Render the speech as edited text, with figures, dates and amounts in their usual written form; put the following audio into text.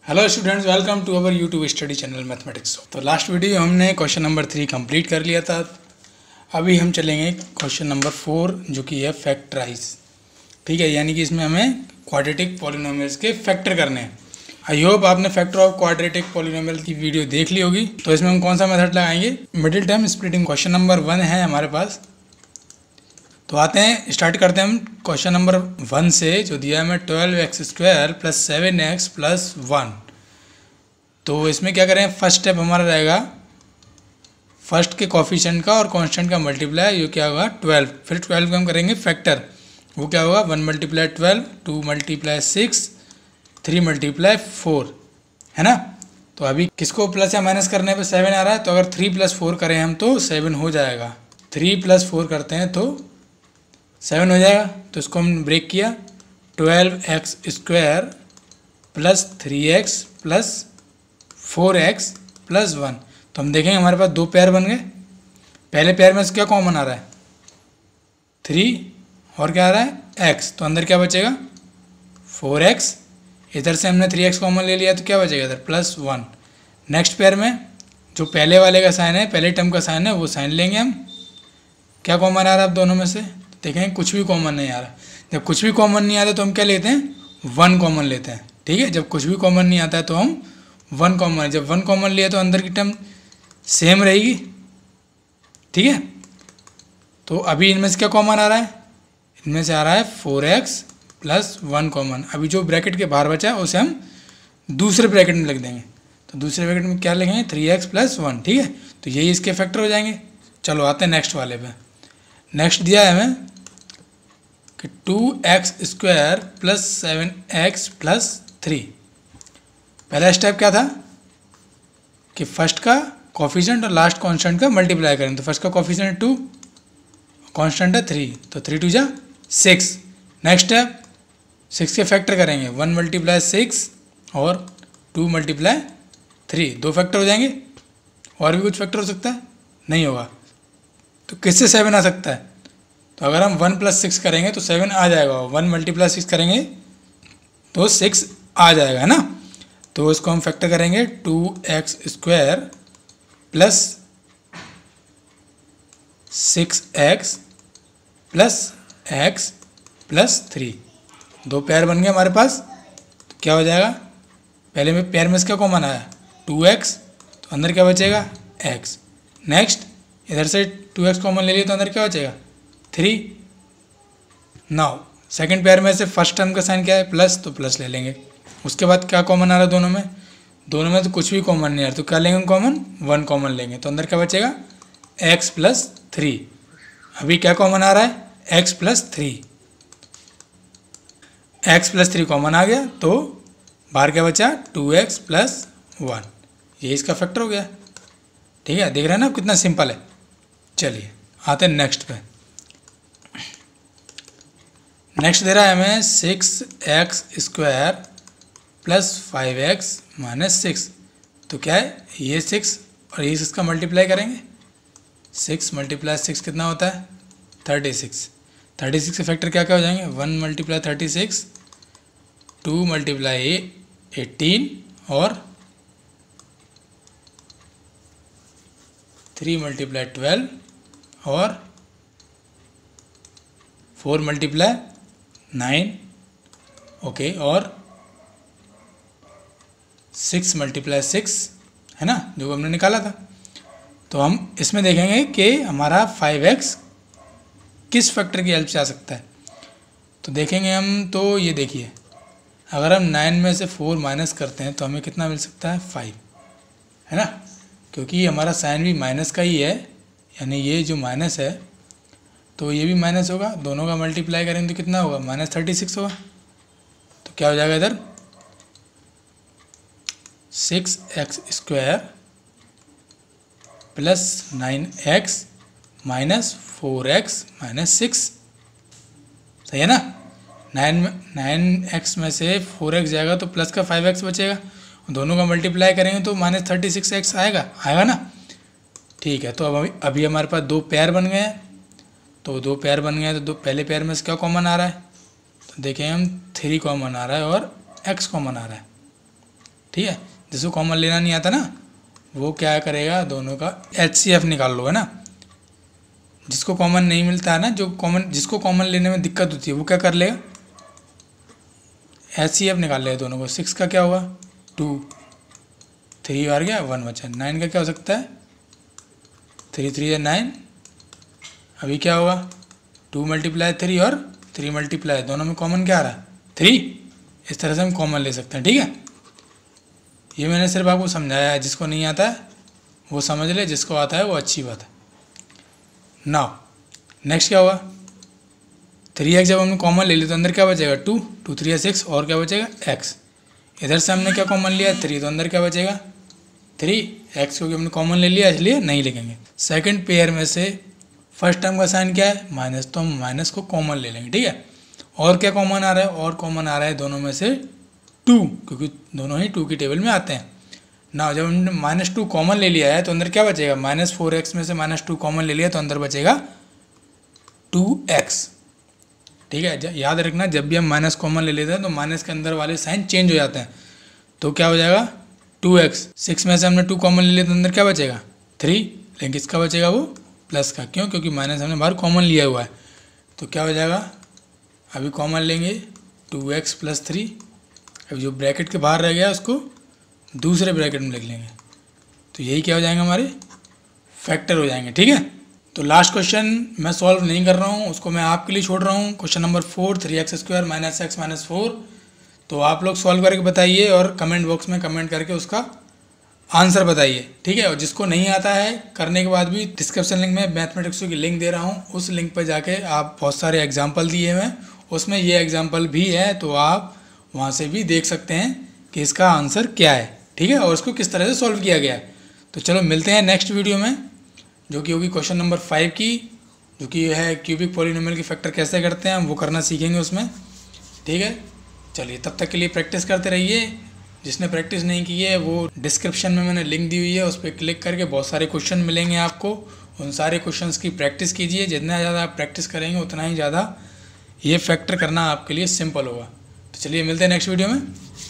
Hello students, welcome to our YouTube study channel mathematics. तो last video हमने question number 3 complete कर लिया था। अभी हम चलेंगे क्वेश्चन नंबर 4 जो कि है फैक्टराइज। ठीक है, यानी कि इसमें हमें क्वाड्रेटिक पॉलिनोमियल्स के फैक्टर करने हैं। आई होप आपने फैक्टर ऑफ क्वाड्रेटिक पॉलिनोमियल की वीडियो देख ली होगी। तो इसमें हम कौन सा मेथड लगाएंगे? Middle term splitting. Question number 1 है हमारे पास। तो आते हैं, स्टार्ट करते हैं हम क्वेश्चन नंबर 1 से, जो दिया है हमें 12x² + 7x + 1। तो इसमें क्या करें, फर्स्ट स्टेप हमारा रहेगा फर्स्ट के कोफिशिएंट का और कांस्टेंट का मल्टीप्लाई, जो क्या होगा 12। फिर 12 का हम करेंगे फैक्टर, वो क्या होगा 1 × 12, 2 × 6, 3 × 4, है ना। तो अभी किसको प्लस या माइनस करने पे 7 आ रहा है, तो अगर 3 + 4 करें हम तो 7 हो जाएगा। 3 + 4 करते हैं तो 7 हो जाएगा। तो इसको हम ब्रेक किया, 12x² + 3x + 4x + 1। तो हम देखेंगे हमारे पास दो पेयर बन गए। पहले पेयर में से क्या कॉमन आ रहा है 3, और क्या आ रहा है x, तो अंदर क्या बचेगा 4x। इधर से हमने 3x कॉमन ले लिया तो क्या बचेगा इधर +1। नेक्स्ट पेयर में जो पहले वाले का साइन है, पहले टर्म का साइन है, वो साइन लेंगे हम। क्या कॉमन आ रहा है अब दोनों में से, देखें कुछ भी कॉमन नहीं आ रहा। जब कुछ भी कॉमन नहीं आता तो हम क्या लेते हैं 1 कॉमन लेते हैं। ठीक है, जब कुछ भी कॉमन नहीं आता है तो हम 1 कॉमन, जब 1 कॉमन लिया तो अंदर की टर्म सेम रहेगी। ठीक है, तो अभी इनमें से क्या कॉमन आ रहा है, इनमें से आ रहा है 4x + 1 कॉमन। अभी जो ब्रैकेट के बाहर बचा है उसे हम दूसरे ब्रैकेट में लिख देंगे। तो दूसरे ब्रैकेट में क्या लिखेंगे 3x + 1। ठीक है, तो यही इसके फैक्टर हो जाएंगे। चलो आते हैं नेक्स्ट वाले पे। नेक्स्ट दिया है हमें कि 2x² + 7x + 3। पहला स्टेप क्या था कि फर्स्ट का कोफिशिएंट और लास्ट कांस्टेंट का मल्टीप्लाई करें। तो फर्स्ट का कोफिशिएंट 2, कांस्टेंट है 3, तो 3 × 2 = 6। नेक्स्ट स्टेप 6 के फैक्टर करेंगे, 1 × 6 और 2 × 3, दो फैक्टर हो जाएंगे। और भी कुछ फैक्टर हो सकता है, नहीं होगा। तो किससे 7 आ सकता है, तो अगर हम 1 + 6 करेंगे तो 7 आ जाएगा। 1 × 6 करेंगे तो 6 आ जाएगा, है ना। तो इसको हम फैक्टर करेंगे 2x² + 6x + x + 3। दो पेयर बन गए हमारे पास। तो क्या हो जाएगा, पहले में पेयर में से क्या कॉमन आया 2x, तो अंदर क्या बचेगा x। नेक्स्ट इधर से 2x कॉमन ले लिए तो अंदर क्या बचेगा 3। नाउ सेकंड पेयर में से फर्स्ट टर्म का साइन क्या है प्लस, तो प्लस ले लेंगे। उसके बाद क्या कॉमन आ रहा है दोनों में, दोनों में तो कुछ भी कॉमन नहीं आ रहा, तो क्या लेंगे कॉमन 1 कॉमन लेंगे। तो अंदर क्या बचेगा x + 3। अभी क्या कॉमन आ रहा है x + 3, x + 3 कॉमन आ गया, तो बाहर क्या बचा 2x + 1। ये इसका फैक्टर हो गया। ठीक है, देख रहे हैं ना कितना सिंपल है। चलिए आते हैं नेक्स्ट पे। नेक्स्ट दे रहा है हमें 6x² + 5x - 6। तो क्या है, ये 6 और ये 6 का मल्टीप्लाई करेंगे। 6 × 6 कितना होता है 36। 36 के फैक्टर क्या क्या हो जाएंगे 1 × 36, 2 × 18 और 3 × 12 और 4 × 9, ओके, और 6 × 6, है ना, जो हमने निकाला था। तो हम इसमें देखेंगे कि हमारा 5x किस फैक्टर की हेल्प से आ सकता है। तो देखेंगे हम, तो ये देखिए अगर हम 9 में से 4 माइनस करते हैं तो हमें कितना मिल सकता है 5, है ना, क्योंकि हमारा साइन भी माइनस का ही है, यानी ये जो माइनस है तो ये भी माइनस होगा। दोनों का मल्टीप्लाई करेंगे तो कितना होगा -36 होगा। तो क्या हो जाएगा इधर 6x² + 9x - 4x - 6, सही है ना। 9x में से 4x जाएगा तो प्लस का 5x बचेगा। दोनों का मल्टीप्लाई करेंगे तो -36x आएगा ना। ठीक है, तो अब अभी हमारे पास दो पेयर बन गए हैं। तो दो पेयर बन गए, तो दो पहले पेयर में से क्या कॉमन आ रहा है, तो देखें हम 3 कॉमन आ रहा है और x कॉमन आ रहा है। ठीक है। जिसको कॉमन लेना नहीं आता ना वो क्या करेगा, दोनों का HCF निकाल लो, है ना। जिसको कॉमन नहीं मिलता है ना, जिसको कॉमन लेने में दिक्कत होती है वो क्या कर लेगा, HCF निकाल लेगा दोनों को। 6 का क्या होगा 2, 3 बार गया 1 बचा। 9 का क्या हो सकता है 3 3 या 9। अभी क्या होगा 2 × 3 और 3 × दोनों में कॉमन क्या आ रहा है 3। इस तरह से हम कॉमन ले सकते हैं, ठीक है। ये मैंने सिर्फ आपको समझाया है, जिसको नहीं आता है वो समझ ले, जिसको आता है वो अच्छी बात है। नाउ नेक्स्ट क्या होगा 3x जब हमने कॉमन ले लिया तो अंदर क्या बचेगा 2, 2 3 6 और क्या बचेगा x। इधर से हमने क्या कॉमन लिया 3, तो अंदर क्या बचेगा 3x, क्योंकि हमने कॉमन ले लिया इसलिए नहीं लिखेंगे। सेकंड पेयर में से फर्स्ट टर्म का साइन क्या है माइनस, तो हम माइनस को कॉमन ले लेंगे, ठीक है। और क्या कॉमन आ रहा है, और कॉमन आ रहा है दोनों में से 2, क्योंकि दोनों ही 2 की टेबल में आते हैं ना। जब हमने -2 कॉमन ले लिया है तो अंदर क्या बचेगा -4x में से -2 कॉमन ले लिया तो अंदर बचेगा 2x, ठीक है। याद रखना जब भी हम माइनस कॉमन ले लेते हैं तो माइनस के अंदर वाले साइन चेंज हो जाते हैं, तो क्या हो जाएगा 2x। 6 में से हमने 2 कॉमन ले लिया तो अंदर क्या बचेगा 3, लेकिन किसका बचेगा वो प्लस का, क्यों, क्योंकि माइनस हमने बाहर कॉमन लिया हुआ है। तो क्या हो जाएगा अभी कॉमन लेंगे 2x + 3। अभी जो ब्रैकेट के बाहर रह गया उसको दूसरे ब्रैकेट में लिख लेंगे, तो यही क्या हो जाएंगे हमारे फैक्टर हो जाएंगे, ठीक है। तो लास्ट क्वेश्चन मैं सॉल्व नहीं कर रहा हूँ, उसको मैं आपके लिए छोड़ रहा हूँ। Question number 4 3x² - x - 4। तो आप लोग सॉल्व करके बताइए और कमेंट बॉक्स में कमेंट करके उसका आंसर बताइए, ठीक है। और जिसको नहीं आता है करने के बाद भी डिस्क्रिप्शन लिंक में मैथमेटिक्स की लिंक दे रहा हूँ, उस लिंक पर जाके आप बहुत सारे एग्जाम्पल दिए हुए हैं, उसमें ये एग्जाम्पल भी है, तो आप वहाँ से भी देख सकते हैं कि इसका आंसर क्या है, ठीक है, और इसको किस तरह से सॉल्व किया गया है। तो चलो मिलते हैं नेक्स्ट वीडियो में, जो कि होगी क्वेश्चन नंबर 5 की, जो कि है क्यूबिक पॉलिनोमियल की फैक्टर कैसे करते हैं, हम वो करना सीखेंगे उसमें, ठीक है। चलिए तब तक के लिए प्रैक्टिस करते रहिए। जिसने प्रैक्टिस नहीं की है वो डिस्क्रिप्शन में मैंने लिंक दी हुई है, उस पर क्लिक करके बहुत सारे क्वेश्चन मिलेंगे आपको। उन सारे क्वेश्चंस की प्रैक्टिस कीजिए, जितना ज़्यादा आप प्रैक्टिस करेंगे उतना ही ज़्यादा ये फैक्टर करना आपके लिए सिंपल होगा। तो चलिए मिलते हैं नेक्स्ट वीडियो में।